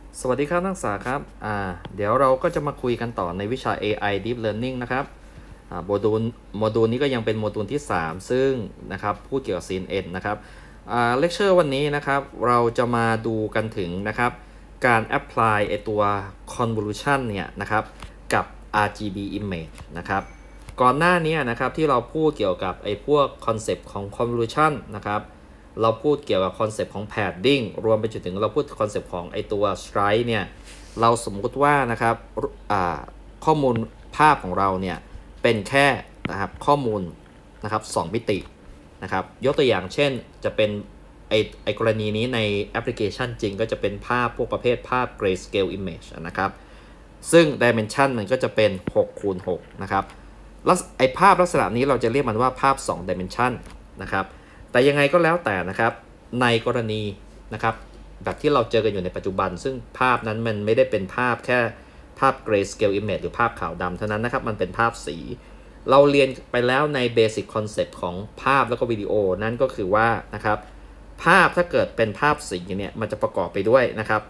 สวัสดีครับนักศึกษาครับเดี๋ยวเราก็จะมาคุยกันต่อในวิชา AI Deep Learning นะครับโมดูลนี้ก็ยังเป็นโมดูลที่3ซึ่งนะครับพูดเกี่ยวกับ CNN นะครับเลคเชอร์วันนี้นะครับเราจะมาดูกันถึงนะครับการ apply ไอตัว convolution เนี่ยนะครับกับ RGB image นะครับก่อนหน้านี้นะครับที่เราพูดเกี่ยวกับไอพวกคอนเซปต์ของ convolution นะครับเราพูดเกี่ยวกับคอนเซปต์ของ padding รวมไปจนถึงเราพูดคอนเซปต์ของไอตัว stripe เนี่ยเราสมมุติว่านะครับข้อมูลภาพของเราเนี่ยเป็นแค่นะครับข้อมูลนะครับ2มิตินะครับยกตัวอย่างเช่นจะเป็นไอกรณีนี้ในแอปพลิเคชันจริงก็จะเป็นภาพพวกประเภทภาพ grayscale image นะครับซึ่ง dimension มันก็จะเป็น6คูณ6นะครับไอภาพลักษณะนี้เราจะเรียกมันว่าภาพ2 dimension นะครับแต่ยังไงก็แล้วแต่นะครับในกรณีนะครับแบบที่เราเจอกันอยู่ในปัจจุบันซึ่งภาพนั้นมันไม่ได้เป็นภาพแค่ภาพ grayscale image หรือภาพขาวดำเท่านั้นนะครับมันเป็นภาพสีเราเรียนไปแล้วใน basic concept ของภาพแล้วก็วิดีโอนั่นก็คือว่านะครับภาพถ้าเกิดเป็นภาพสีเนี่ยมันจะประกอบไปด้วยนะครับ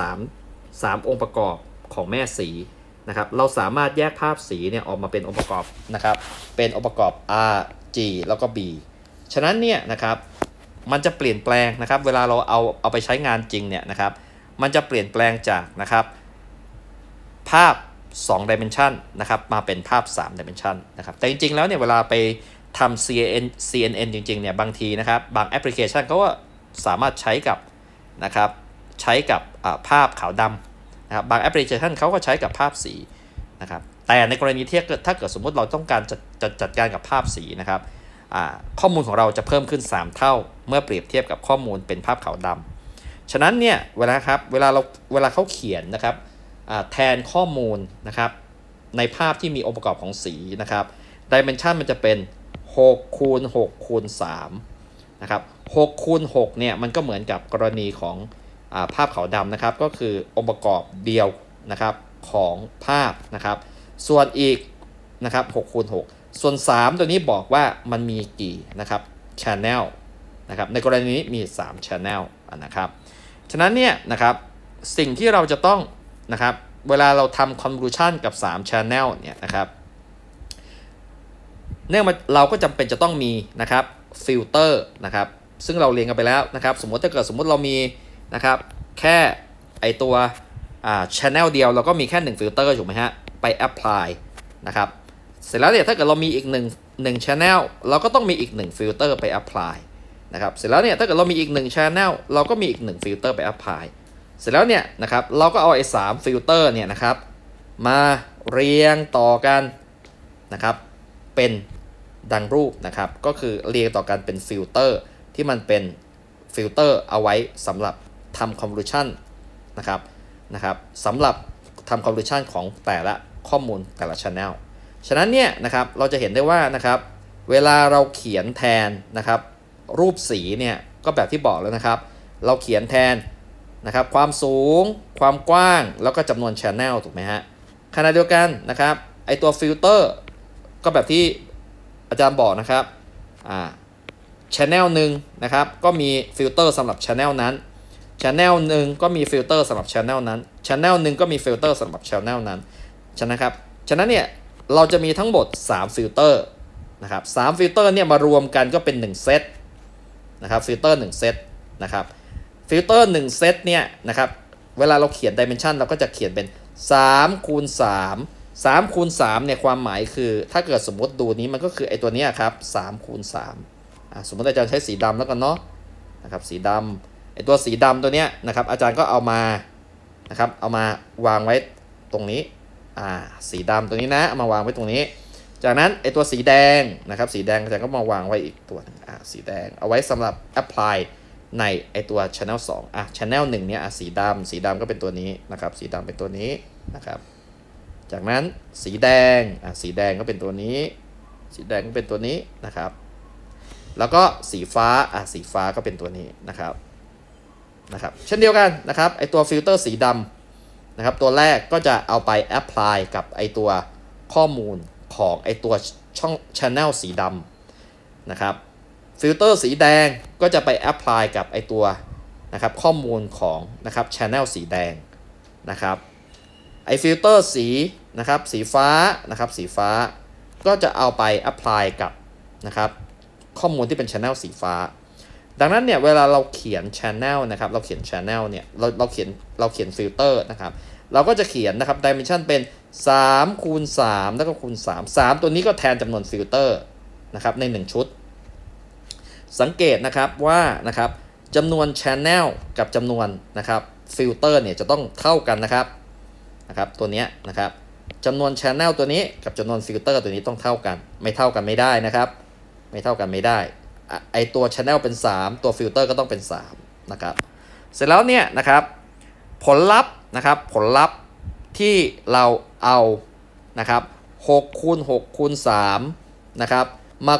3องค์ประกอบของแม่สีนะครับเราสามารถแยกภาพสีเนี่ยออกมาเป็นองค์ประกอบนะครับเป็นองค์ประกอบ R G แล้วก็ B ฉะนั้นเนี่ยนะครับมันจะเปลี่ยนแปลงนะครับเวลาเราเอาไปใช้งานจริงเนี่ยนะครับมันจะเปลี่ยนแปลงจากนะครับภาพ2 dimension นะครับมาเป็นภาพ3 dimension นะครับแต่จริงๆแล้วเนี่ยเวลาไปทำ CNN จริงๆเนี่ยบางทีนะครับบางแอปพลิเคชันเขาก็สามารถใช้กับนะครับใช้กับภาพขาวดำนะครับบางแอปพลิเคชันเขาก็ใช้กับภาพสีนะครับแต่ในกรณีที่ถ้าเกิดสมมติเราต้องการจัดการกับภาพสีนะครับข้อมูลของเราจะเพิ่มขึ้น3เท่าเมื่อเปรียบเทียบกับข้อมูลเป็นภาพขาวดำฉะนั้นเนี่ยเวลาเขาเขียนนะครับแทนข้อมูลนะครับในภาพที่มีองค์ประกอบของสีนะครับ dimension มันจะเป็น6คูณ6คูณ3นะครับ6คูณ6เนี่ยมันก็เหมือนกับกรณีของภาพขาวดำนะครับก็คือองค์ประกอบเดียวนะครับของภาพนะครับส่วนอีกนะครับ6คูณ6ส่วน3ตัวนี้บอกว่ามันมีกี่นะครับ channel นะครับในกรณีนี้มี3 channel นะครับฉะนั้นเนี่ยนะครับสิ่งที่เราจะต้องนะครับเวลาเราทำ convolution กับ3 channel เนี่ยนะครับเราก็จำเป็นจะต้องมีนะครับฟิลเตอร์นะครับซึ่งเราเรียนกันไปแล้วนะครับสมมติเรามีนะครับแค่ไอตัวchannel เดียวเราก็มีแค่1ฟิลเตอร์ถูกไหมฮะไป apply นะครับเสร็จแล้วเนี่ยถ้าเกิดเรามีอีก1 channel เราก็ต้องมีอีก1ฟิลเตอร์ไป apply นะครับเสร็จแล้วเนี่ยถ้าเกิดเรามีอีก1 channel เราก็มีอีก1ฟิลเตอร์ไป apply เสร็จแล้วเนี่ยนะครับเราก็เอาไอ้3ฟิลเตอร์เนี่ยนะครับมาเรียงต่อกันนะครับเป็นดังรูปนะครับก็คือเรียงต่อกันเป็นฟิลเตอร์ที่มันเป็นฟิลเตอร์เอาไว้สำหรับทำ convolution นะครับสำหรับทำ convolution ของแต่ละข้อมูลแต่ละ channel ฉะนั้นเนี่ยนะครับเราจะเห็นได้ว่านะครับเวลาเราเขียนแทนนะครับรูปสีเนี่ยก็แบบที่บอกแล้วนะครับเราเขียนแทนนะครับความสูงความกว้างแล้วก็จำนวน channel ถูกไหมฮะขณะเดียวกันนะครับไอตัวฟิลเตอร์ก็แบบที่อาจารย์บอกนะครับchannel หนึ่งนะครับก็มีฟิลเตอร์สำหรับ channel นั้น channel หนึ่งก็มีฟิลเตอร์สำหรับ channel นั้น channel หนึ่งก็มีฟิลเตอร์สำหรับ channel นั้นฉะนั้นเนี่ยเราจะมีทั้งหมด3ฟิลเตอร์นะครับ3ฟิลเตอร์เนี่ยมารวมกันก็เป็น1เซตนะครับฟิลเตอร์1เซตนะครับฟิลเตอร์1เซตเนี่ยนะครับเวลาเราเขียน dimension เราก็จะเขียนเป็น3คูณ3คูณ3เนี่ยความหมายคือถ้าเกิดสมมติดูนี้มันก็คือไอตัวนี้ครับ3คูณ3สมมติอาจารย์ใช้สีดำแล้วกันเนาะนะครับสีดำไอตัวสีดำตัวเนี้ยนะครับอาจารย์ก็เอามานะครับเอามาวางไว้ตรงนี้สีดำตัวนี้นะเอามาวางไว้ตรงนี้จากนั้นไอตัวสีแดงนะครับสีแดงอาจารย์ก็มาวางไว้อีกตัวนึงสีแดงเอาไว้สำหรับ apply ในไอตัว channel 2channel 1เนี่ยสีดำก็เป็นตัวนี้นะครับสีดำเป็นตัวนี้นะครับจากนั้นสีแดงสีแดงก็เป็นตัวนี้สีแดงก็เป็นตัวนี้นะครับแล้วก็สีฟ้าก็เป็นตัวนี้นะครับเช่นเดียวกันนะครับไอตัวฟิลเตอร์สีดำนะครับตัวแรกก็จะเอาไป apply กับไอตัวข้อมูลของไอตัวช่อง channel สีดำนะครับฟิลเตอร์สีแดงก็จะไป apply กับไอตัวนะครับข้อมูลของนะครับ channel สีแดงนะครับไอฟิลเตอร์สีนะครับสีฟ้านะครับสีฟ้าก็จะเอาไป apply กับนะครับข้อมูลที่เป็น channel สีฟ้าดังนั้นเนี่ยเวลาเราเขียน channel นะครับเราเขียน channel เนี่ยเราเขียนฟิลเตอร์นะครับเราก็จะเขียนนะครับ dimension เป็น3คูณ3แล้วก็คูณ3ตัวนี้ก็แทนจำนวนฟิลเตอร์นะครับใน1ชุดสังเกตนะครับว่านะครับจำนวน channel กับจำนวนนะครับฟิลเตอร์เนี่ยจะต้องเท่ากันนะครับตัวนี้นะครับจำนวน channel ตัวนี้กับจำนวนฟิลเตอร์ตัวนี้ต้องเท่ากันไม่เท่ากันไม่ได้นะครับไม่เท่ากันไม่ได้ไอตัว channel เป็น3ตัวฟิลเตอร์ก็ต้องเป็น3นะครับเสร็จแล้วเนี่ยนะครับผลลัพธ์นะครับผลลัพธ์ที่เราเอานะครับ6คูณ6คูณ3นะครับมา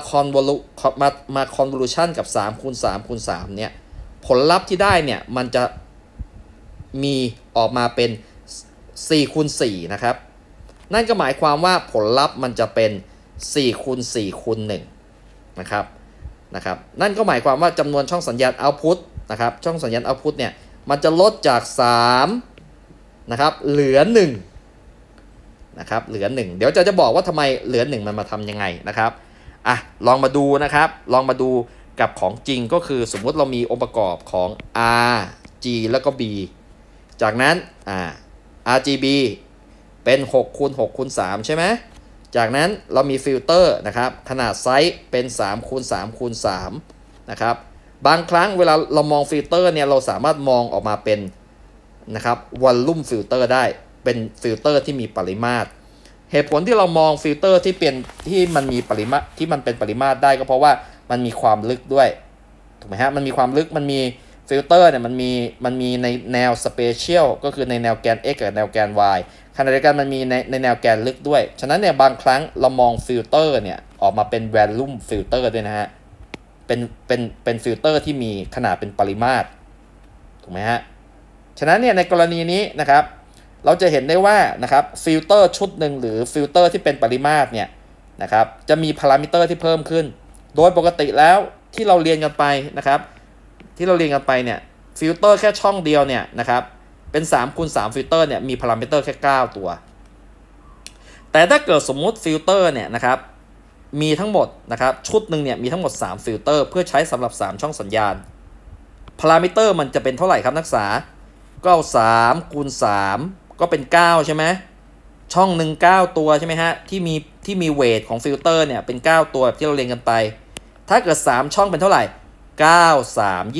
convolution กับ3คูณ3คูณ3เนี่ยผลลัพธ์ที่ได้เนี่ยมันจะมีออกมาเป็น4คูณ4นะครับนั่นก็หมายความว่าผลลัพธ์มันจะเป็น4คูณ4คูณ1นะครับนั่นก็หมายความว่าจำนวนช่องสัญญาณ output นะครับช่องสัญญาณ output เนี่ยมันจะลดจาก3นะครับเหลือ1นะครับเหลือ1เดี๋ยวจะบอกว่าทำไมเหลือ1มันมาทำยังไงนะครับลองมาดูนะครับลองมาดูกับของจริงก็คือสมมุติเรามีองค์ประกอบของ R G แล้วก็ B จากนั้นRGB เป็น6คูณ6คูณ3ใช่ไหมจากนั้นเรามีฟิลเตอร์นะครับขนาดไซส์เป็น3คูณ3คูณ3นะครับบางครั้งเวลาเรามองฟิลเตอร์เนี่ยเราสามารถมองออกมาเป็นนะครับวอลลุ่มฟิลเตอร์ได้เป็นฟิลเตอร์ที่มีปริมาตรเหตุผลที่เรามองฟิลเตอร์ที่มันมีปริมาตรที่มันเป็นปริมาตรได้ก็เพราะว่ามันมีความลึกด้วยถูกไหมฮะมันมีความลึกมันมีฟิลเตอร์เนี่ยมันมีในแนวสเปเชียลก็คือในแนวแกน x กับแนวแกน y ขณะเดียวกันมันมีในแนวแกนลึกด้วยฉะนั้นเนี่ยบางครั้งเรามองฟิลเตอร์เนี่ยออกมาเป็นวอลลุ่มฟิลเตอร์ด้วยนะฮะเป็นฟิลเตอร์ที่มีขนาดเป็นปริมาตรถูกไหมฮะฉะนั้นเนี่ยในกรณีนี้นะครับเราจะเห็นได้ว่านะครับฟิลเตอร์ชุดหนึ่งหรือฟิลเตอร์ที่เป็นปริมาตรเนี่ยนะครับจะมีพารามิเตอร์ที่เพิ่มขึ้นโดยปกติแล้วที่เราเรียนกันไปนะครับที่เราเรียนกันไปเนี่ยฟิลเตอร์แค่ช่องเดียวเนี่ยนะครับเป็น3คูณ3ฟิลเตอร์เนี่ยมีพารามิเตอร์แค่9ตัวแต่ถ้าเกิดสมมุติฟิลเตอร์เนี่ยนะครับมีทั้งหมดนะครับชุดหนึ่งเนี่ยมีทั้งหมด3ฟิลเตอร์เพื่อใช้สำหรับ3ช่องสัญญาณพารามิเตอร์มันจะเป็นเท่าไหร่ครับนักศึกษาก็เอา3คูณ3ก็เป็น9ใช่ไหมช่องหนึ่ง9ตัวใช่ไหมฮะที่มีเวทของฟิลเตอร์เนี่ยเป็น9ตัวแบบที่เราเรียนกันไปถ้าเกิด3ช่องเป็นเท่าไหร่9 3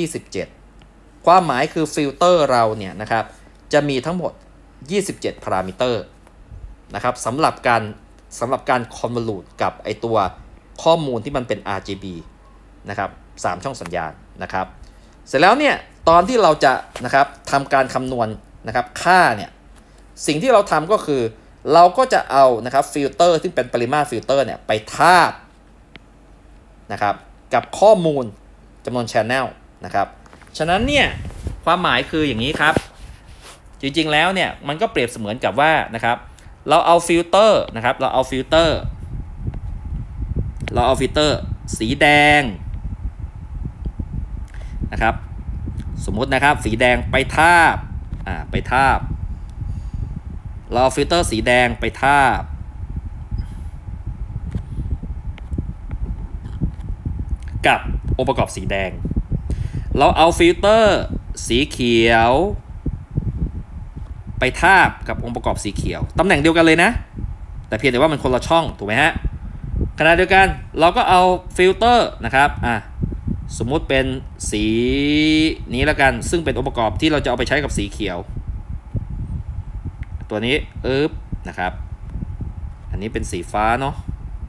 27ความหมายคือฟิลเตอร์เราเนี่ยนะครับจะมีทั้งหมด27พารามิเตอร์นะครับสำหรับการคอนโวลูทกับไอตัวข้อมูลที่มันเป็น RGB นะครับ3ช่องสัญญาณนะครับเสร็จแล้วเนี่ยตอนที่เราจะนะครับทำการคำนวณนะครับค่าเนี่ยสิ่งที่เราทำก็คือเราก็จะเอานะครับฟิลเตอร์ที่เป็นปริมาตรฟิลเตอร์เนี่ยไปทาบนะครับกับข้อมูลจำนวน channel นะครับฉะนั้นเนี่ยความหมายคืออย่างนี้ครับจริงๆแล้วเนี่ยมันก็เปรียบเสมือนกับว่านะครับเราเอาฟิลเตอร์นะครับเราเอาฟิลเตอร์สีแดงนะครับสมมุตินะครับสีแดงไปทาบเราเอาฟิลเตอร์สีแดงไปทาบกับองค์ประกอบสีแดงเราเอาฟิลเตอร์สีเขียวไปทาบกับองค์ประกอบสีเขียวตำแหน่งเดียวกันเลยนะแต่เพียงแต่ว่ามันคนละช่องถูกไหมฮะขณะเดียวกันเราก็เอาฟิลเตอร์นะครับสมมุติเป็นสีนี้แล้วกันซึ่งเป็นองค์ประกอบที่เราจะเอาไปใช้กับสีเขียวตัวนี้นะครับอันนี้เป็นสีฟ้าเนาะ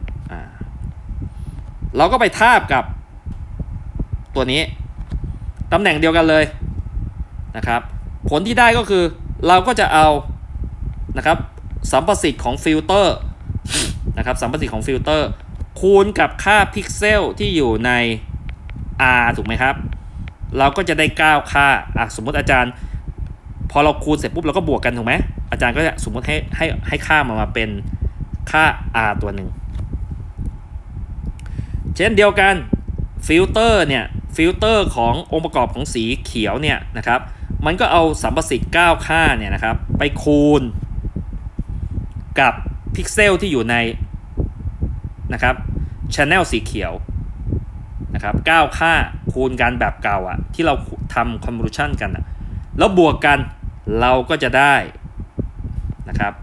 เราก็ไปทาบกับตัวนี้ตำแหน่งเดียวกันเลยนะครับผลที่ได้ก็คือเราก็จะเอานะครับสัมประสิทธิ์ของฟิลเตอร์นะครับสัมประสิทธิ์ของฟิลเตอร์คูณกับค่าพิกเซลที่อยู่ใน R ถูกไหมครับเราก็จะได้9ค่าสมมติอาจารย์พอเราคูณเสร็จปุ๊บเราก็บวกกันถูกไหมอาจารย์ก็จะสมมติให้ค่ามาเป็นค่า R ตัวหนึ่งเช่นเดียวกันฟิลเตอร์เนี่ยฟิลเตอร์ขององค์ประกอบของสีเขียวเนี่ยนะครับมันก็เอาสัมประสิทธิ์9ค่าเนี่ยนะครับไปคูณกับพิกเซลที่อยู่ในนะครับ channel สีเขียวนะครับ9ค่าคูณกันแบบเก่าอ่ะที่เราทำ convolution กันอ่ะแล้วบวกกันเราก็จะได้นะครับ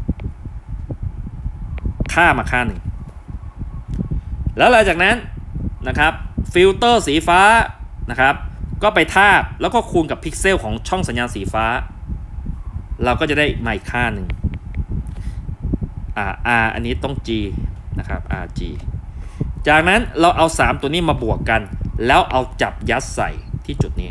ค่ามาค่าหนึ่งแล้วหลังจากนั้นนะครับฟิลเตอร์สีฟ้านะครับก็ไปทาบแล้วก็คูณกับพิกเซลของช่องสัญญาณสีฟ้าเราก็จะได้มาอีกค่าหนึ่งR อันนี้ต้อง G นะครับ RG จากนั้นเราเอา3ตัวนี้มาบวกกันแล้วเอาจับยัดใส่ที่จุดนี้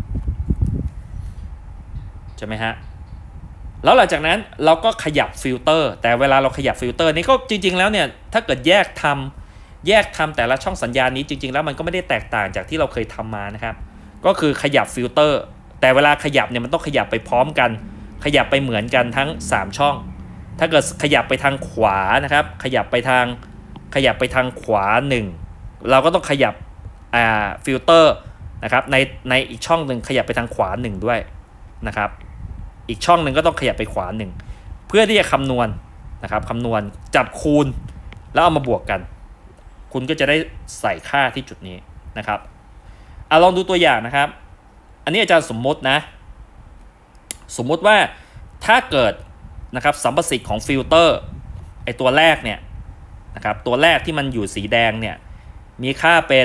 ใช่ไหมฮะแล้วหลังจากนั้นเราก็ขยับฟิลเตอร์แต่เวลาเราขยับฟิลเตอร์นี่ก็จริงๆแล้วเนี่ยถ้าเกิดแยกทำแต่ละช่องสัญญาณนี้จริงๆแล้วมันก็ไม่ได้แตกต่างจากที่เราเคยทำมานะครับก็คือขยับฟิลเตอร์แต่เวลาขยับเนี่ยมันต้องขยับไปพร้อมกันขยับไปเหมือนกันทั้ง3ช่องถ้าเกิดขยับไปทางขวานะครับขยับไปทางขวา1เราก็ต้องขยับฟิลเตอร์นะครับในอีกช่องหนึ่งขยับไปทางขวา1ด้วยนะครับอีกช่องหนึ่งก็ต้องขยับไปขวา1เพื่อที่จะคำนวณนะครับคำนวณจับคูณแล้วเอามาบวกกันคุณก็จะได้ใส่ค่าที่จุดนี้นะครับลองดูตัวอย่างนะครับอันนี้อาจารย์สมมตินะสมมติว่าถ้าเกิดนะครับสัมประสิทธิ์ของฟิลเตอร์ไอตัวแรกเนี่ยนะครับตัวแรกที่มันอยู่สีแดงเนี่ยมีค่าเป็น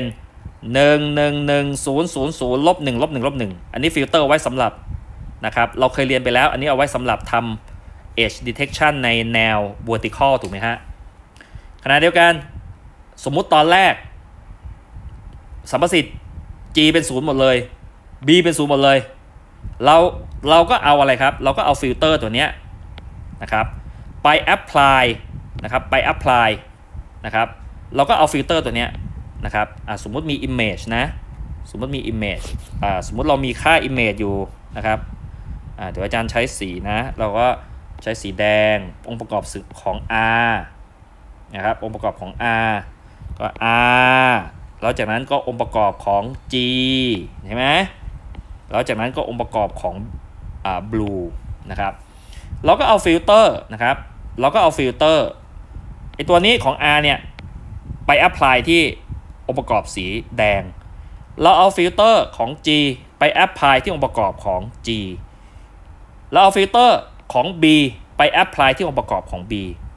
11100-1 -1 อันนี้ฟิลเตอร์ไว้สำหรับนะครับเราเคยเรียนไปแล้วอันนี้เอาไว้สำหรับทำ edge detection ในแนว vertical ถูกไหมฮะขณะเดียวกันสมมุติตอนแรกสัมประสิทธิ์ G เป็น0หมดเลย B เป็น0หมดเลยเราก็เอาอะไรครับเราก็เอาฟิลเตอร์ตัวเนี้ยนะครับไป apply นะครับไป apply นะครับเราก็เอาฟิลเตอร์ตัวเนี้ยนะครับสมมุติมี image นะสมมุติมี image สมมุติเรามีค่า image อยู่นะครับเดี๋ยวอาจารย์ใช้สีนะเราก็ใช้สีแดงองค์ประกอบของ R นะครับองค์ประกอบของ R ก็ R แล้วจากนั้นก็องค์ประกอบของ G เห็นไหมแล้วจากนั้นก็องค์ประกอบของblue นะครับเราก็เอาฟิลเตอร์นะครับเราก็เอาฟิลเตอร์ไอตัวนี้ของ R เนี่ยไป apply ที่องค์ประกอบสีแดงเราเอาฟิลเตอร์ของ G ไป apply ที่องค์ประกอบของ G เราเอาฟิลเตอร์ของ B ไป apply ที่องค์ประกอบของ B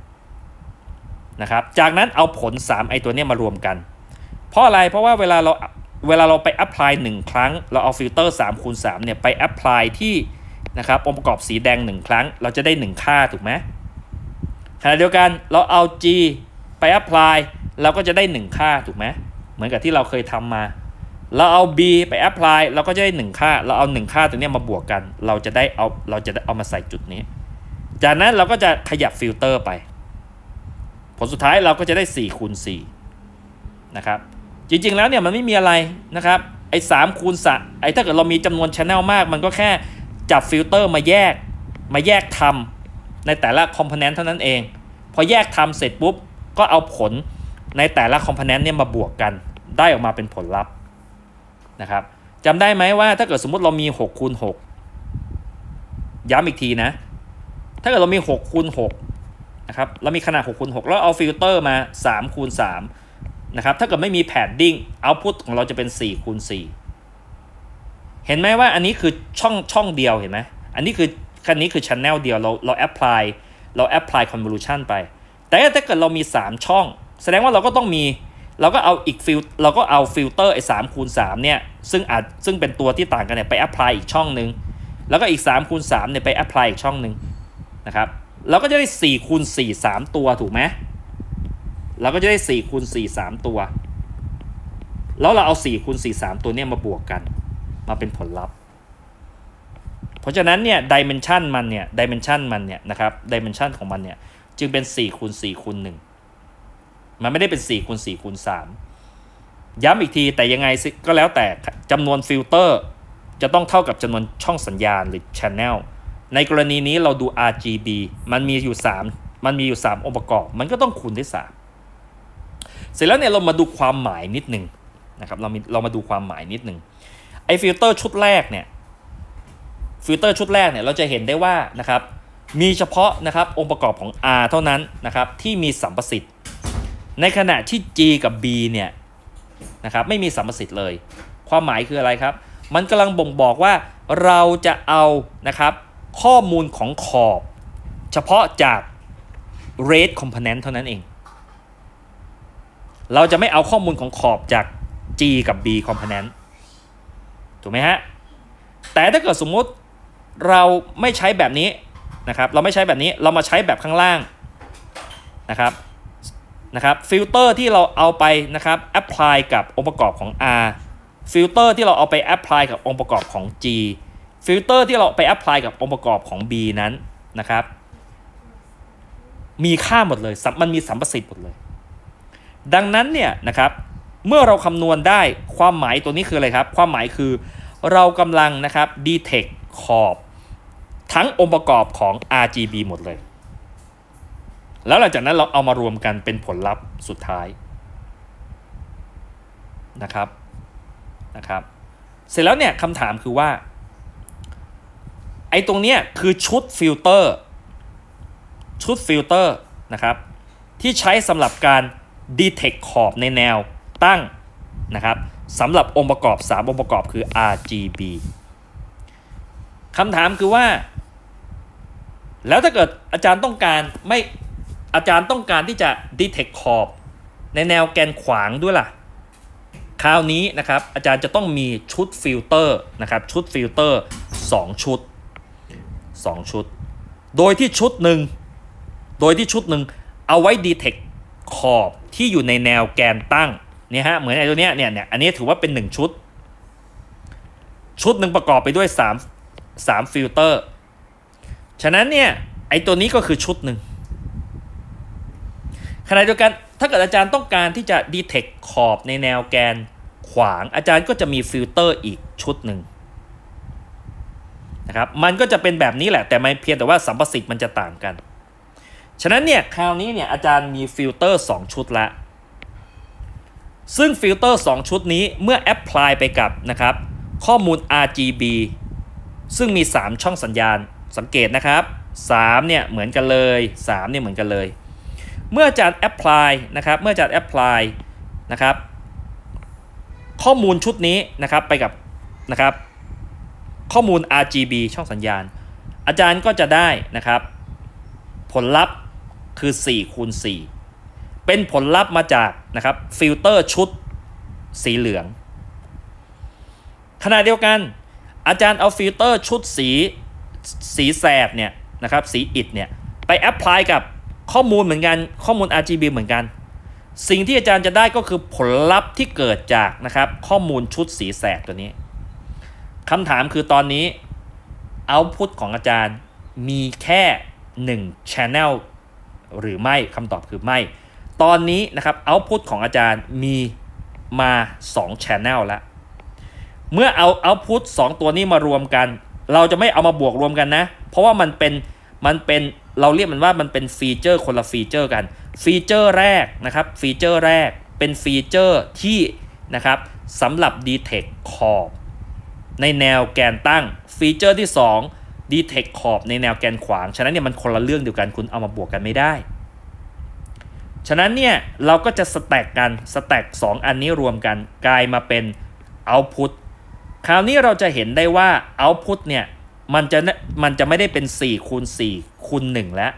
นะครับจากนั้นเอาผล3ไอตัวนี้มารวมกันเพราะอะไรเพราะว่าเวลาเราไป apply 1 ครั้งเราเอาฟิลเตอร์3 คูณ 3เนี่ยไป apply ที่นะครับองค์ประกอบสีแดง1 ครั้งเราจะได้1ค่าถูกไหมขณะเดียวกันเราเอา G ไป apply เราก็จะได้1ค่าถูกไหมเหมือนกับที่เราเคยทำมาเราเอา B ไป apply เราก็จะได้1ค่าเราเอา1ค่าตัวนี้มาบวกกันเราจะเอามาใส่จุดนี้จากนั้นเราก็จะขยับฟิลเตอร์ไปผลสุดท้ายเราก็จะได้4 คูณ 4นะครับจริงๆแล้วเนี่ยมันไม่มีอะไรนะครับไอ้3 คูณ 3ไอ้ถ้าเกิดเรามีจำนวน channel มากมันก็แค่จับฟิลเตอร์มาแยกทำในแต่ละ component เท่านั้นเองพอแยกทำเสร็จปุ๊บก็เอาผลในแต่ละ component เนี่ยมาบวกกันได้ออกมาเป็นผลลัพธ์นะครับจำได้ไหมว่าถ้าเกิดสมมุติเรามี6 คูณ 6ย้ำอีกทีนะถ้าเกิดเรามี6 คูณ 6นะครับเรามีขนาด6 คูณ 6แล้วเอาฟิลเตอร์มา3 คูณ 3นะครับถ้าเกิดไม่มี padding output ของเราจะเป็น4 คูณ 4เห็นไหมว่าอันนี้คือช่องเดียวเห็นไหมอันนี้คือ channel เดียวเรา apply convolution ไปแต่ถ้าเกิดเรามี3 ช่องแสดงว่าเราก็เอาฟิลเตอร์ไอ้3 คูณ 3เนี่ยซึ่งเป็นตัวที่ต่างกันเนี่ยไป apply อีกช่องนึงแล้วก็อีก3 คูณ 3เนี่ยไป apply อีกช่องนึงนะครับเราก็จะได้4 คูณ 4 3 ตัวถูกไหมเราก็จะได้4 คูณ 4 3 ตัวแล้วเราเอา4 คูณ 4 3 ตัวเนี่ยมาบวกกันมาเป็นผลลัพธ์เพราะฉะนั้นเนี่ย dimension มันเนี่ยนะครับ dimension ของมันเนี่ยจึงเป็น4 คูณ 4 คูณ 1มันไม่ได้เป็น4 คูณ 4 คูณ 3ย้ำอีกทีแต่ยังไงก็แล้วแต่จำนวนฟิลเตอร์จะต้องเท่ากับจำนวนช่องสัญญาณหรือ channel ในกรณีนี้เราดู RGB มันมีอยู่3องค์ประกอบมันก็ต้องคูณด้วย3เสร็จแล้วเนี่ยเรามาดูความหมายนิดนึงนะครับเรามาดูความหมายนิดนึงไอ้ฟิลเตอร์ชุดแรกเนี่ยฟิลเตอร์ชุดแรกเนี่ยเราจะเห็นได้ว่านะครับมีเฉพาะนะครับองค์ประกอบของ R เท่านั้นนะครับที่มีสัมประสิทธิ์ในขณะที่ G กับ B เนี่ยนะครับไม่มีสัมประสิทธิ์เลยความหมายคืออะไรครับมันกำลังบ่งบอกว่าเราจะเอานะครับข้อมูลของขอบเฉพาะจาก rate component เท่านั้นเองเราจะไม่เอาข้อมูลของขอบจาก G กับ B component ถูกไหมฮะแต่ถ้าเกิดสมมุติเราไม่ใช้แบบนี้นะครับเราไม่ใช้แบบนี้เรามาใช้แบบข้างล่างนะครับฟิลเตอร์ที่เราเอาไปนะครับแอพพลายกับองค์ประกอบของ R ฟิลเตอร์ที่เราเอาไปแอพพลายกับองค์ประกอบของ G ฟิลเตอร์ที่เราไปแอพพลายกับองค์ประกอบของ B นั้นนะครับมีค่าหมดเลยมันมีสัมประสิทธิ์หมดเลยดังนั้นเนี่ยนะครับเมื่อเราคำนวณได้ความหมายตัวนี้คืออะไรครับความหมายคือเรากำลังนะครับ detect ขอบทั้งองค์ประกอบของ RGB หมดเลยแล้วหลังจากนั้นเราเอามารวมกันเป็นผลลัพธ์สุดท้ายนะครับเสร็จแล้วเนี่ยคำถามคือว่าไอ้ตรงเนี้ยคือชุดฟิลเตอร์นะครับที่ใช้สำหรับการ detect ขอบในแนวตั้งนะครับสำหรับองค์ประกอบ3องค์ประกอบคือ RGB คำถามคือว่าแล้วถ้าเกิดอาจารย์ต้องการที่จะ detect ขอบในแนวแกนขวางด้วยล่ะคราวนี้นะครับอาจารย์จะต้องมีชุดฟิลเตอร์นะครับชุดฟิลเตอร์2ชุดโดยที่ชุดหนึ่งเอาไว้ detect ขอบที่อยู่ในแนวแกนตั้งเนี่ยฮะเหมือนไอ้ตัวเนี้ยเนี่ยอันนี้ถือว่าเป็น1ชุดหนึ่งประกอบไปด้วย3ฟิลเตอร์ฉะนั้นเนี่ยไอ้ตัวนี้ก็คือชุดหนึ่งขณะเดียวกันถ้าเกิดอาจารย์ต้องการที่จะ detect ขอบในแนวแกนขวางอาจารย์ก็จะมีฟิลเตอร์อีกชุดหนึ่งนะครับมันก็จะเป็นแบบนี้แหละแต่ไม่เพียงแต่ว่าสัมประสิทธิ์มันจะต่างกันฉะนั้นเนี่ยคราวนี้เนี่ยอาจารย์มีฟิลเตอร์2ชุดละซึ่งฟิลเตอร์2ชุดนี้เมื่อแอพพลายไปกับนะครับข้อมูล RGB ซึ่งมี3ช่องสัญญาณสังเกตนะครับ3เนี่ยเหมือนกันเลย3เนี่ยเหมือนกันเลยเมื่ออาจารย์แอพพลายนะครับข้อมูลชุดนี้นะครับไปกับนะครับข้อมูล RGB ช่องสัญญาณอาจารย์ก็จะได้นะครับผลลัพธ์คือ4คูณ4เป็นผลลัพธ์มาจากนะครับฟิลเตอร์ชุดสีเหลืองขณะเดียวกันอาจารย์เอาฟิลเตอร์ชุดสีแสบเนี่ยนะครับสีอิฐเนี่ยไปแอพพลายกับข้อมูลเหมือนกันข้อมูล RGB เหมือนกันสิ่งที่อาจารย์จะได้ก็คือผลลัพธ์ที่เกิดจากนะครับข้อมูลชุดสีแสบตัวนี้คำถามคือตอนนี้ output ของอาจารย์มีแค่1 channel หรือไม่คำตอบคือไม่ตอนนี้นะครับ output ของอาจารย์มีมา2 channel แล้วเมื่อเอา output 2ตัวนี้มารวมกันเราจะไม่เอามาบวกรวมกันนะเพราะว่ามันเป็นเราเรียกมันว่ามันเป็นฟีเจอร์คนละฟีเจอร์กันฟีเจอร์แรกนะครับฟีเจอร์แรกเป็นฟีเจอร์ที่นะครับสำหรับ detect ขอบในแนวแกนตั้งฟีเจอร์ที่2 detect ขอบในแนวแกนขวางฉะนั้นเนี่ยมันคนละเรื่องเดียวกันคุณเอามาบวกกันไม่ได้ฉะนั้นเนี่ยเราก็จะสแต็กกันสแต็ก2อันนี้รวมกันกลายมาเป็น output คราวนี้เราจะเห็นได้ว่า output เนี่ยมันจะไม่ได้เป็น4คูณ4คูณ1แล้ว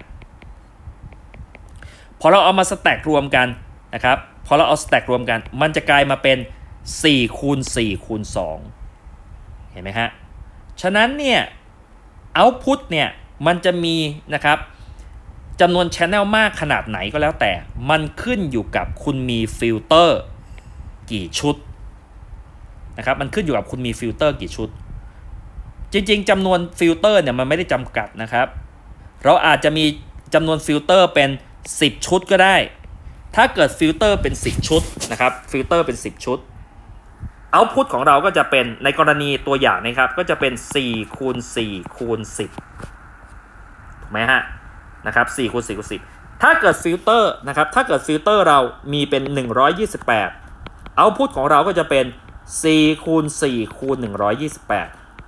พอเราเอามาสแต็กรวมกันนะครับพอเราเอาสแต็กรวมกันมันจะกลายมาเป็น4คูณ4คูณ2เห็นไหมฮะฉะนั้นเนี่ยoutput เนี่ยมันจะมีนะครับจำนวน channel มากขนาดไหนก็แล้วแต่มันขึ้นอยู่กับคุณมีฟิลเตอร์กี่ชุดนะครับมันขึ้นอยู่กับคุณมีฟิลเตอร์กี่ชุดจริงๆจำนวนฟิลเตอร์เนี่ยมันไม่ได้จำกัดนะครับเราอาจจะมีจำนวนฟิลเตอร์เป็น10ชุดก็ได้ถ้าเกิดฟิลเตอร์เป็น10ชุดนะครับฟิลเตอร์เป็น10ชุดoutput ของเราก็จะเป็นในกรณีตัวอย่างนะครับก็จะเป็น4คูณ4คูณ10ถูกไหมฮะนะครับ4คูณ4คูณ10ถ้าเกิดฟิลเตอร์นะครับถ้าเกิดฟิลเตอร์เรามีเป็น128output ของเราก็จะเป็น4คูณ4คูณ128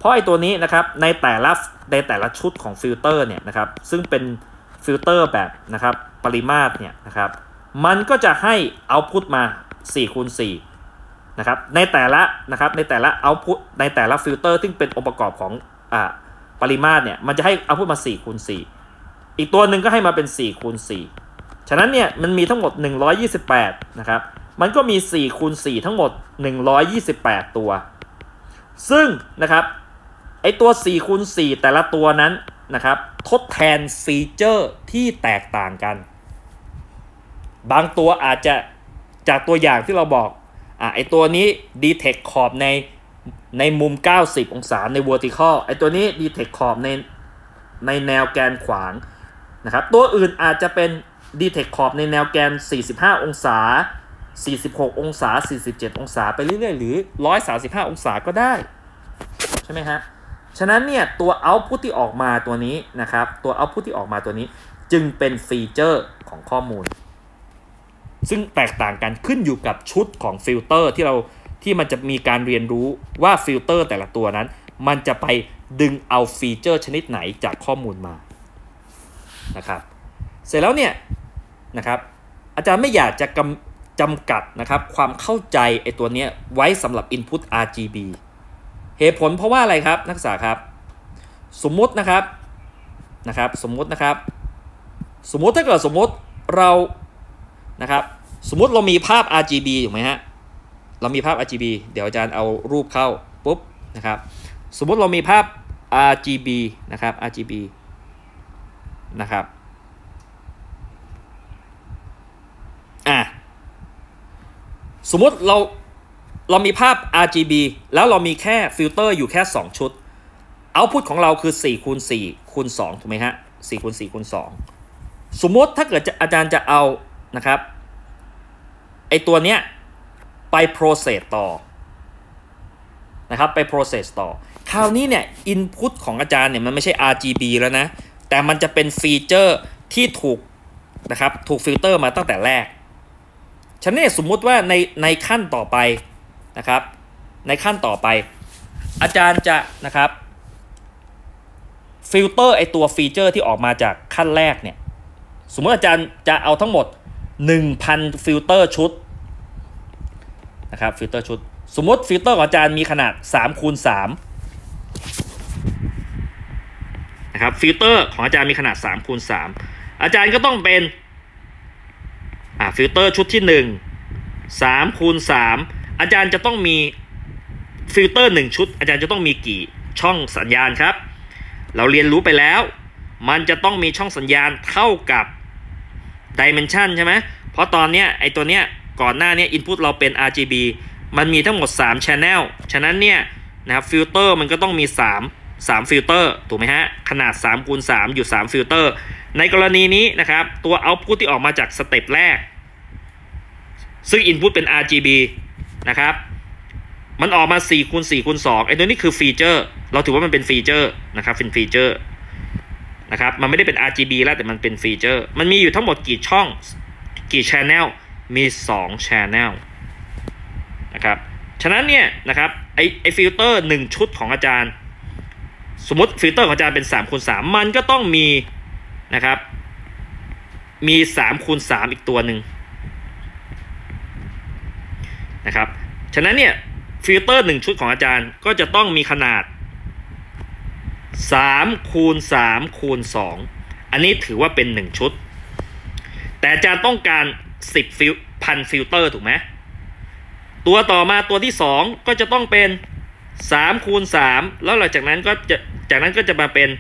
เพราะไอ้ตัวนี้นะครับในแต่ละชุดของฟิลเตอร์เนี่ยนะครับซึ่งเป็นฟิลเตอร์แบบนะครับปริมาตรเนี่ยนะครับมันก็จะให้เอาต์พุตมา4 คูณ 4นะครับในแต่ละเอาต์พุตในแต่ละฟิลเตอร์ซึ่งเป็นองค์ประกอบของปริมาตรเนี่ยมันจะให้เอาต์พุตมา4 คูณ 4อีกตัวหนึ่งก็ให้มาเป็น4 คูณ 4ฉะนั้นเนี่ยมันมีทั้งหมด128นะครับมันก็มี4 คูณ 4ทั้งหมด128ตัวซึ่งนะครับไอตัว4 คูณ 4แต่ละตัวนั้นนะครับทดแทนฟีเจอร์ที่แตกต่างกันบางตัวอาจจะจากตัวอย่างที่เราบอกไอตัวนี้ detect ขอบในมุม90องศาใน vertical ไอตัวนี้ detect ขอบในแนวแกนขวางนะครับตัวอื่นอาจจะเป็น detect ขอบในแนวแกน45องศา46องศา47องศาไปเรื่อยๆหรือ135องศาก็ได้ใช่ไหมฮะฉะนั้นเนี่ยตัว output ที่ออกมาตัวนี้นะครับตัว output ที่ออกมาตัวนี้จึงเป็นฟีเจอร์ของข้อมูลซึ่งแตกต่างกันขึ้นอยู่กับชุดของฟิลเตอร์ที่มันจะมีการเรียนรู้ว่าฟิลเตอร์แต่ละตัวนั้นมันจะไปดึงเอาฟีเจอร์ชนิดไหนจากข้อมูลมานะครับเสร็จแล้วเนี่ยนะครับอาจารย์ไม่อยากจะจำกัดนะครับความเข้าใจไอ้ตัวนี้ไว้สำหรับ Input RGB เหตุผลเพราะว่าอะไรครับนักศึกษาครับสมมุตินะครับสมมุติถ้าเกิดสมมุติเรานะครับสมมุติเรามีภาพ RGB ถูกไหมฮะเรามีภาพ RGB เดี๋ยวอาจารย์เอารูปเข้าปุ๊บนะครับสมมุติเรามีภาพ RGB นะครับ RGB นะครับสมมติเรามีภาพ RGB แล้วเรามีแค่ฟิลเตอร์อยู่แค่2ชุด Output ของเราคือ4 คูณ 4 คูณ 2ถูกไหมฮะ4 คูณ 4 คูณ 2สมมติถ้าเกิดอาจารย์จะเอานะครับไอตัวเนี้ยไป process ต่อนะครับไป process ต่อคราวนี้เนี่ย input ของอาจารย์เนี่ยมันไม่ใช่ RGB แล้วนะแต่มันจะเป็นฟีเจอร์ที่ถูกฟิลเตอร์มาตั้งแต่แรกฉะนั้นสมมุติว่าในขั้นต่อไปนะครับในขั้นต่อไปอาจารย์จะนะครับฟิลเตอร์ไอตัวฟีเจอร์ที่ออกมาจากขั้นแรกเนี่ยสมมติอาจารย์จะเอาทั้งหมด 1,000 ฟิลเตอร์ชุดนะครับฟิลเตอร์ชุดสมมติฟิลเตอร์ของอาจารย์มีขนาด3 คูณ 3นะครับฟิลเตอร์ของอาจารย์มีขนาด3 คูณ 3อาจารย์ก็ต้องเป็นฟิลเตอร์ชุดที่1 3 คูณ 3อาจารย์จะต้องมีฟิลเตอร์1ชุดอาจารย์จะต้องมีกี่ช่องสัญญาณครับเราเรียนรู้ไปแล้วมันจะต้องมีช่องสัญญาณเท่ากับ dimension ใช่ไหมเพราะตอนเนี้ยไอตัวเนี้ยก่อนหน้านี้ input เราเป็น RGB มันมีทั้งหมด3 channel ฉะนั้นเนี่ยนะครับฟิลเตอร์มันก็ต้องมี3ฟิลเตอร์ถูกไหมฮะขนาด3 คูณ 3อยู่3ฟิลเตอร์ในกรณีนี้นะครับตัว output ที่ออกมาจากสเต็ปแรกซึ่ง input เป็น RGB นะครับมันออกมา4 คูณ 4 คูณ 2ไอ้ตัวนี้คือฟีเจอร์เราถือว่ามันเป็นฟีเจอร์นะครับเป็นฟีเจอร์นะครับมันไม่ได้เป็น RGB แล้วแต่มันเป็นฟีเจอร์มันมีอยู่ทั้งหมดกี่ช่องกี่ channel มี2 channel นะครับฉะนั้นเนี่ยนะครับไอฟิลเตอร์1ชุดของอาจารย์สมมติฟิลเตอร์ของอาจารย์เป็น3 คูณ 3มันก็ต้องมีนะครับมี3 คูณ 3อีกตัวหนึ่งนะครับฉะนั้นเนี่ยฟิลเตอร์1ชุดของอาจารย์ก็จะต้องมีขนาด3 คูณ 3 คูณ 2อันนี้ถือว่าเป็น1ชุดแต่อาจารย์ต้องการ10,000 ฟิลเตอร์ถูกไหมตัวต่อมาตัวที่2ก็จะต้องเป็น3 คูณ 3แล้วหลังจากนั้นก็จะมาเป็น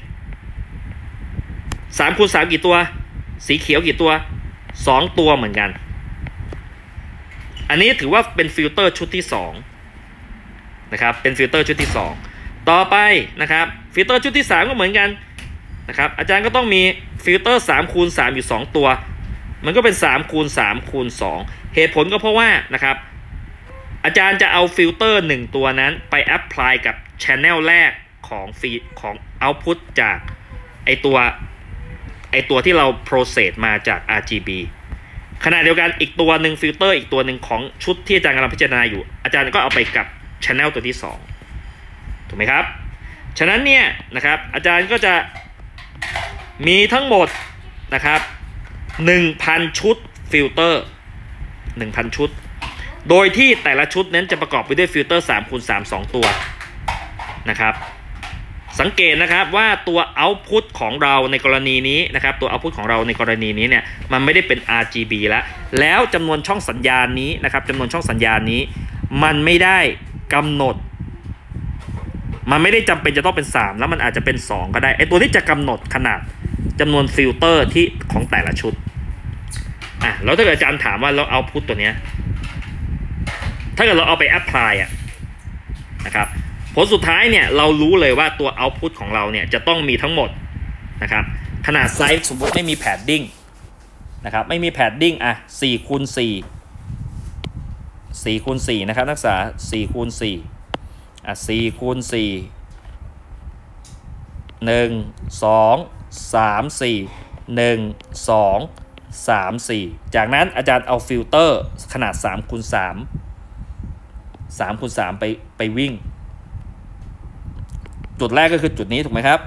3 คูณ 3กี่ตัวสีเขียวกี่ตัว2ตัวเหมือนกันอันนี้ถือว่าเป็นฟิลเตอร์ชุดที่2นะครับเป็นฟิลเตอร์ชุดที่2ต่อไปนะครับฟิลเตอร์ชุดที่3ก็เหมือนกันนะครับอาจารย์ก็ต้องมีฟิลเตอร์3 คูณ 3อยู่2ตัวมันก็เป็น3 คูณ 3 คูณ 2เหตุผลก็เพราะว่านะครับอาจารย์จะเอาฟิลเตอร์1ตัวนั้นไปแอพพลายกับ channel แรกของ output จากไอตัวที่เรา process มาจาก RGB ขณะเดียวกันอีกตัวหนึ่งฟิลเตอร์อีกตัวหนึ่งของชุดที่อาจารย์กำลังพิจารณาอยู่อาจารย์ก็เอาไปกับ channel ตัวที่2ถูกไหมครับฉะนั้นเนี่ยนะครับอาจารย์ก็จะมีทั้งหมดนะครับ 1,000 ชุดฟิลเตอร์ 1,000 ชุดโดยที่แต่ละชุดนั้นจะประกอบไปด้วยฟิลเตอร์ 3x3 2 ตัวนะครับสังเกตนะครับว่าตัว output ของเราในกรณีนี้นะครับตัว output ของเราในกรณีนี้เนี่ยมันไม่ได้เป็น RGB แล้วจำนวนช่องสัญญาณนี้นะครับจำนวนช่องสัญญาณนี้มันไม่ได้กำหนดมันไม่ได้จำเป็นจะต้องเป็น3แล้วมันอาจจะเป็น2ก็ได้ไอตัวนี้จะกำหนดขนาดจำนวนฟิลเตอร์ที่ของแต่ละชุดแล้วถ้าเกิดอาจารย์ถามว่าเรา output ตัวเนี้ยถ้าเกิดเราเอาไป apply นะครับผลสุดท้ายเนี่ยเรารู้เลยว่าตัว output ของเราเนี่ยจะต้องมีทั้งหมดนะครับขนาดไซส์สมมติไม่มี padding นะครับไม่มี padding4x4 4x4 นะครับนักศึกษา 4x4 4x4 1 2 3 4 1 2 3 4จากนั้นอาจารย์เอาฟิลเตอร์ขนาด 3x3 ไปวิ่งจุดแรกก็คือจุดนี้ถูกไหมครับ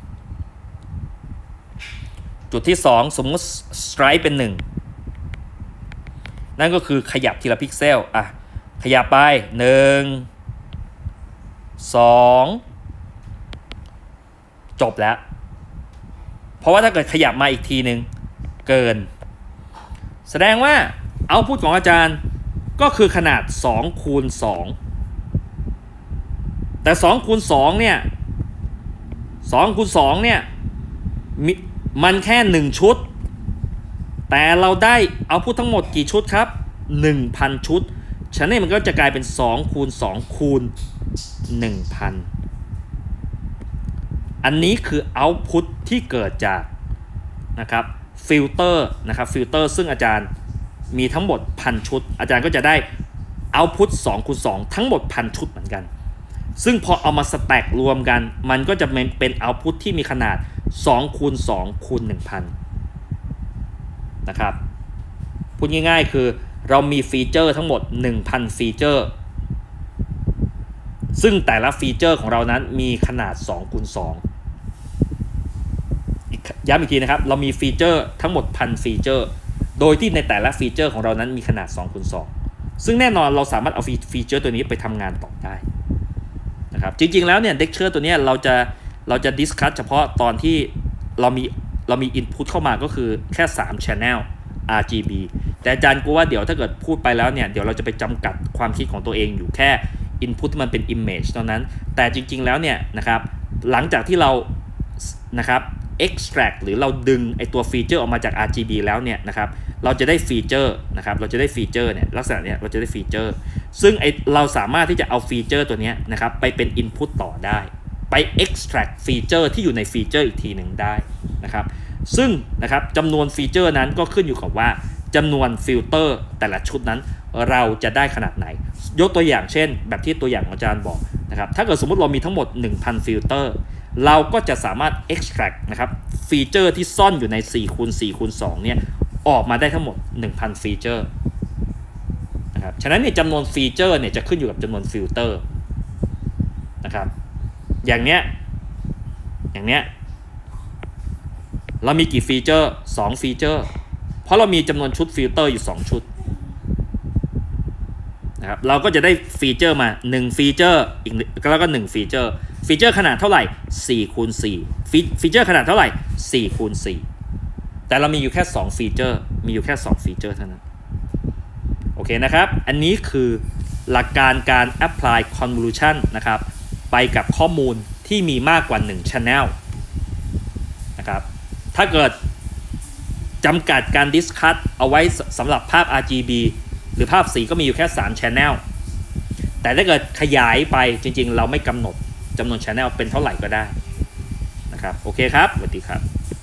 จุดที่2สมมุติสไตรป์เป็น1นั่นก็คือขยับทีละพิกเซลขยับไป1 2จบแล้วเพราะว่าถ้าเกิดขยับมาอีกทีนึงเกินแสดงว่าเอาท์พุตของอาจารย์ก็คือขนาด2x2แต่2x2เนี่ย2x2เนี่ยมันแค่1ชุดแต่เราได้เอาท์พุตทั้งหมดกี่ชุดครับ 1,000 ชุดฉะนั้นมันก็จะกลายเป็น2x2 คูณ 1,000 อันนี้คือเอาท์พุตที่เกิดจากนะครับฟิลเตอร์นะครับฟิลเตอร์ซึ่งอาจารย์มีทั้งหมด 1,000 ชุดอาจารย์ก็จะได้เอาท์พุต2x2ทั้งหมด 1,000 ชุดเหมือนกันซึ่งพอเอามาสแต็กรวมกันมันก็จะเป็นเอาท์พุตที่มีขนาด2x2 คูณ 1,000 นะครับพูดง่ายๆคือเรามีฟีเจอร์ทั้งหมด 1,000 ฟีเจอร์ซึ่งแต่ละฟีเจอร์ของเรานั้นมีขนาด2x2ย้ำอีกทีนะครับเรามีฟีเจอร์ทั้งหมด 1,000 ฟีเจอร์โดยที่ในแต่ละฟีเจอร์ของเรานั้นมีขนาด 2x2 ซึ่งแน่นอนเราสามารถเอาฟีเจอร์ตัวนี้ไปทำงานต่อได้นะครับจริงๆแล้วเนี่ยเลคเชอร์ตัวนี้เราจะดิสคัสเฉพาะตอนที่เรามี input เข้ามาก็คือแค่3 channel RGB แต่อาจารย์กลัวว่าเดี๋ยวถ้าเกิดพูดไปแล้วเนี่ยเดี๋ยวเราจะไปจำกัดความคิดของตัวเองอยู่แค่ input ที่มันเป็น image เท่านั้นแต่จริงๆแล้วเนี่ยนะครับหลังจากที่เรานะครับ extract หรือเราดึงไอตัวฟีเจอร์ออกมาจาก RGB แล้วเนี่ยนะครับเราจะได้ฟีเจอร์นะครับเราจะได้ฟีเจอร์เนี่ยลักษณะเนี้ยเราจะได้ฟีเจอร์ซึ่งเราสามารถที่จะเอาฟีเจอร์ตัวนี้นะครับไปเป็น input ต่อได้ไป extract ฟีเจอร์ที่อยู่ในฟีเจอร์อีกทีหนึ่งได้นะครับซึ่งนะครับจำนวนฟีเจอร์นั้นก็ขึ้นอยู่กับว่าจำนวนฟิลเตอร์แต่ละชุดนั้นเราจะได้ขนาดไหนยกตัวอย่างเช่นแบบที่ตัวอย่างอาจารย์บอกนะครับถ้าเกิดสมมติเรามีทั้งหมด 1,000 ฟิลเตอร์เราก็จะสามารถ extract นะครับฟีเจอร์ที่ซ่อนอยู่ใน 4x4x2 เนี่ยออกมาได้ทั้งหมด 1,000 ฟีเจอร์นะครับฉะนั้นเนี่ยจำนวนฟีเจอร์เนี่ยจะขึ้นอยู่กับจำนวนฟิลเตอร์นะครับอย่างเนี้ยเรามีกี่ฟีเจอร์2ฟีเจอร์เพราะเรามีจำนวนชุดฟิลเตอร์อยู่2ชุดนะครับเราก็จะได้ฟีเจอร์มา1ฟีเจอร์อีกแล้วก็1ฟีเจอร์ฟีเจอร์ขนาดเท่าไหร่ 4x4 ฟีเจอร์ขนาดเท่าไหร่ 4x4 แต่เรามีอยู่แค่2ฟีเจอร์มีอยู่แค่2ฟีเจอร์เท่านั้นโอเคนะครับอันนี้คือหลักการการ apply convolution นะครับไปกับข้อมูลที่มีมากกว่า1 channel นะครับถ้าเกิดจำกัดการ discuss เอาไว้สำหรับภาพ RGB หรือภาพสีก็มีอยู่แค่3 channel แต่ถ้าเกิดขยายไปจริงๆเราไม่กำหนดจำนวน channel เป็นเท่าไหร่ก็ได้นะครับโอเคครับสวัสดีครับ